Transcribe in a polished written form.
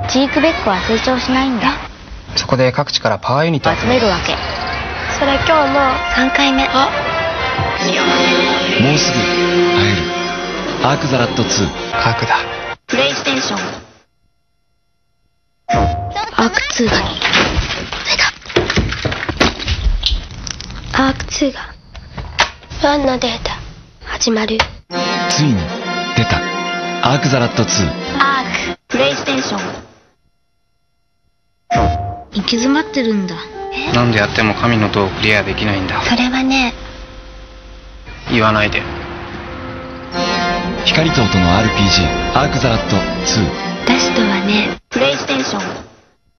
ジークベックは成長しないんだ。 そこで各地からパワーユニットを集めるわけ。 それ今日も3回目。 もうすぐ会える。アークザラット2。 科学だ。 プレイステーション。 アーク2がアーク2がファンのデータ始まる。 ついに出た。アークザラット2。 アーク。プレイステーション。 行き詰まってるんだ。 何でやっても神の塔をクリアできないんだ。 それはね、 言わないで。 光と音の RPG アークザラット2。 ラストはね、 プレイステーション。